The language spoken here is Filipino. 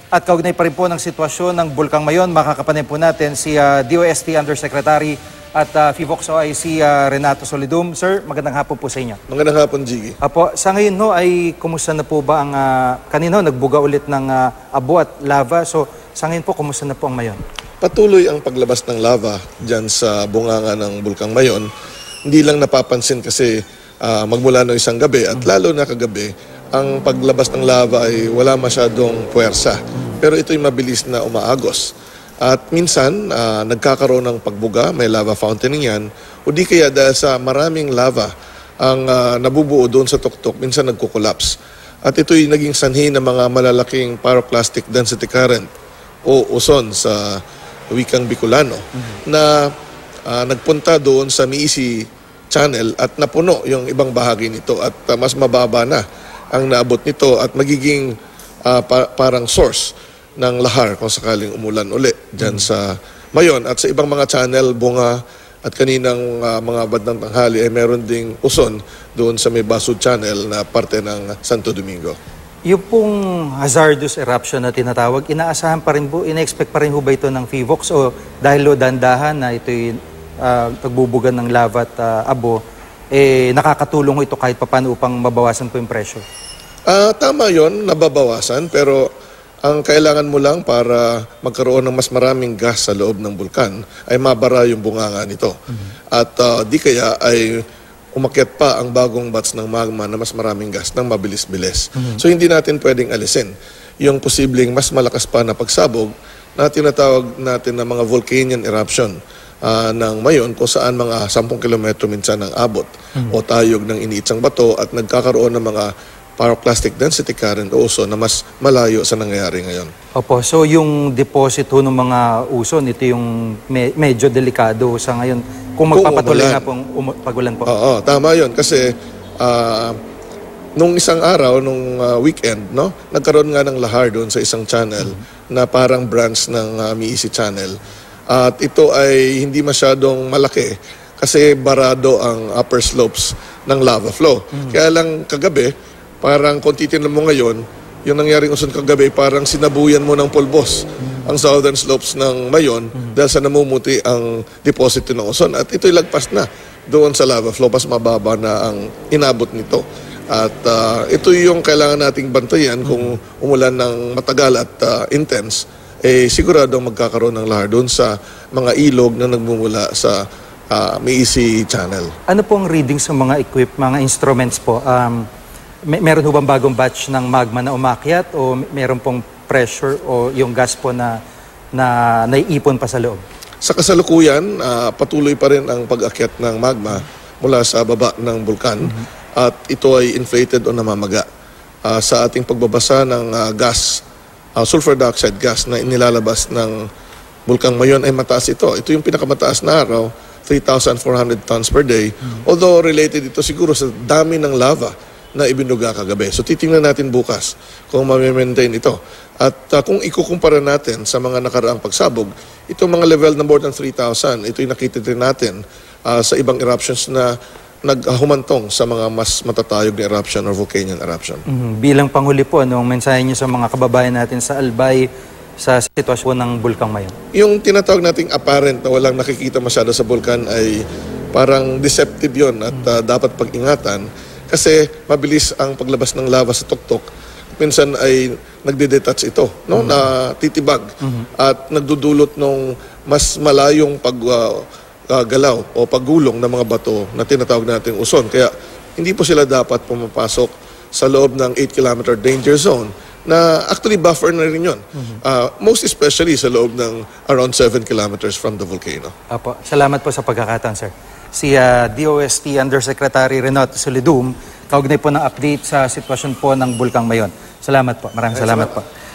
At kaugnay pa rin po ng sitwasyon ng Bulkang Mayon, makakapanay po natin si DOST Undersecretary at PHIVolcs OIC Renato Solidum. Sir, magandang hapon po sa inyo. Magandang hapon, Jiggy. Apo, sa ngayon no, ay kumusta na po ba ang kanino nagbuga ulit ng abo at lava? So sa ngayon po, kumusta na po ang Mayon? Patuloy ang paglabas ng lava dyan sa bunganga ng Bulkang Mayon. Hindi lang napapansin kasi magmula ng isang gabi at lalo na kagabi, ang paglabas ng lava ay wala masyadong puwersa. Pero ito'y mabilis na umaagos. At minsan, nagkakaroon ng pagbuga, may lava fountain yan, o di kaya dahil sa maraming lava ang nabubuo doon sa tuktok, minsan nagkukulaps. At ito'y naging sanhi ng mga malalaking pyroclastic density current o uson sa wikang Bicolano na nagpunta doon sa Miisi Channel at napuno yung ibang bahagi nito at mas mababa na ang naabot nito at magiging parang source ng lahar kung sakaling umulan uli dyan sa Mayon at sa ibang mga channel, bunga at kaninang mga bandang tanghali ay meron ding uson doon sa may Basud Channel na parte ng Santo Domingo. Yung pong hazardous eruption na tinatawag, inaasahan pa rin po, ina-expect pa rin ho ba ito ng PHIVolcs o dahil dandahan na ito'y pagbubugan ng lava at abo, nakakatulong ito kahit paano upang mabawasan po yung pressure? Tama yon, nababawasan, pero ang kailangan mo lang para magkaroon ng mas maraming gas sa loob ng bulkan ay mabara yung bunganga nito. At di kaya ay umakyat pa ang bagong batch ng magma na mas maraming gas ng mabilis-bilis. So hindi natin pwedeng alisin yung posibleng mas malakas pa na pagsabog na tinatawag natin na mga volcanic eruption ng Mayon kung saan mga 10 kilometro minsan ang abot o tayog ng iniitsang bato at nagkakaroon ng mga pyroclastic density current o uso na mas malayo sa nangyayari ngayon. Opo, so yung deposit ho ng mga uson, ito yung medyo delikado sa ngayon. Kung magpapatuloy na pong pagulan po. Oo, tama yun. Kasi nung isang araw, nung weekend, no, nagkaroon nga ng lahar doon sa isang channel na parang branch ng Miisi Channel. At ito ay hindi masyadong malaki kasi barado ang upper slopes ng lava flow. Kaya lang kagabi, parang kung titignan mo ngayon, yung nangyaring uson kagabi, parang sinabuyan mo ng pulbos ang southern slopes ng Mayon dahil sa namumuti ang deposit ng uson. At ito'y lagpas na doon sa lava flow, mas mababa na ang inabot nito. At ito yung kailangan nating bantayan kung umulan ng matagal at intense, siguradong magkakaroon ng lahar doon sa mga ilog na nagmumula sa Miisi Channel. Ano pong reading sa mga mga instruments po? Meron ho bang bagong batch ng magma na umakyat o meron pong pressure o yung gas po na naiipon pa sa loob? Sa kasalukuyan, patuloy pa rin ang pag-akyat ng magma mula sa baba ng bulkan at ito ay inflated o namamaga. Sa ating pagbabasa ng gas, sulfur dioxide gas na inilalabas ng Bulkang Mayon ay mataas ito. Ito yung pinakamataas na araw, 3,400 tons per day. Although related ito siguro sa dami ng lava na ibinuga kagabi. So titingnan natin bukas kung ma-maintain ito. At kung ikukumpara natin sa mga nakaraang pagsabog, itong mga level na more than 3,000, ito'y nakita din natin sa ibang eruptions na naghumantong sa mga mas matatayog na eruption or volcanic eruption. Bilang panghuli po, anong mensahe niyo sa mga kababayan natin sa Albay sa sitwasyon ng Bulkang Mayon? Yung tinatawag nating apparent na walang nakikita masyado sa bulkan ay parang deceptive yon at dapat pag-ingatan. Kasi mabilis ang paglabas ng lava sa tuktok. Minsan ay nagde-detach ito, no? Na titibag at nagdudulot ng mas malayong paggalaw o paggulong ng mga bato na tinatawag nating uson. Kaya hindi po sila dapat pumapasok sa loob ng 8-kilometer danger zone na actually buffer na rin yun. Most especially sa loob ng around 7 kilometers from the volcano. Apo, salamat po sa pagkakataon, sir. Si DOST Undersecretary Renato Solidum, kaugnay po ng update sa sitwasyon po ng Bulkang Mayon. Salamat po. Maraming salamat po.